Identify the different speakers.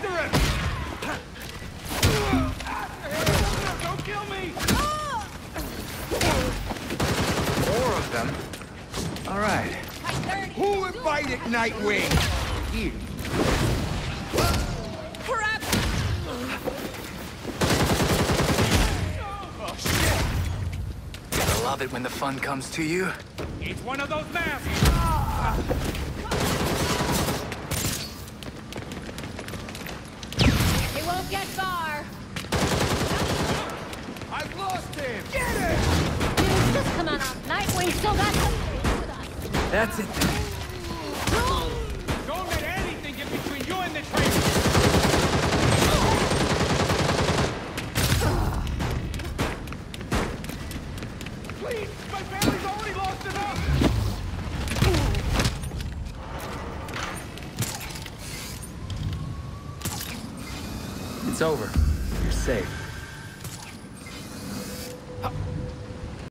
Speaker 1: After him! Don't kill me!
Speaker 2: More of them? All right.
Speaker 1: Who invited Nightwing? You.
Speaker 3: Crap!
Speaker 1: Oh, shit!
Speaker 2: Gotta love it when the fun comes to you.
Speaker 1: It's one of those masks!
Speaker 3: It won't get far.
Speaker 1: I've lost him! Get him!
Speaker 3: Dude, just come on up. Nightwing still got some with us.
Speaker 2: That's it then.
Speaker 1: Don't let anything get between you and the train! Please! My family's already lost enough!
Speaker 2: It's over. You're safe.